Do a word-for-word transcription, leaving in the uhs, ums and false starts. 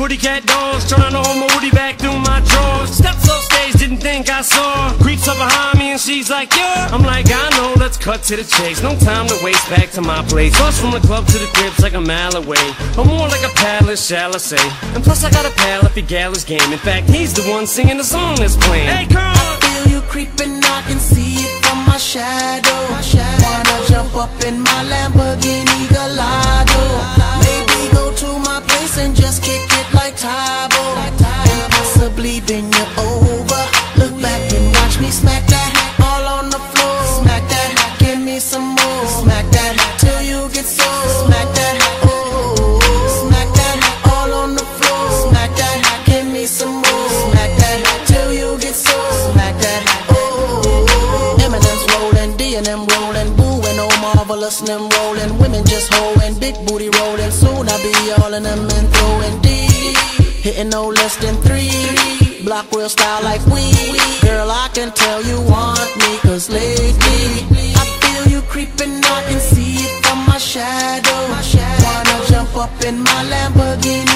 hoodie cat doors, trying to hold my woody back through my drawers. Steps off stage, didn't think I saw. Creeps up behind me and she's like, yeah. I'm like, I know, let's cut to the chase. No time to waste, back to my place. Bus from the club to the crib's like a mile away, or more like a palace, shall I say. And plus I got a pal if he gal is game. In fact, he's the one singing the song that's playing. Hey girl, I feel you creeping, I can see it from my shadow. Wanna jump up in my Lamborghini Gallardo. Maybe go to my place and just kick it like Tybo. And possibly then you're over. Look back and watch me smack that all on the floor. Smack that, give me some more. Smack that till you get so. Smack that, oh. Smack that all on the floor. Smack that, give me some more. Smack that till you get so. Smack that, oh. Eminem's rolling, D and M rolling, Boo and oh marvelous and them rolling. Women just holding, big booty rolling. Soon I'll be all in them and throwing D. Hitting no less than three. Block real style like we. Girl, I can tell you want me, cause lately I feel you creeping, I can see it from my shadow. Wanna jump up in my Lamborghini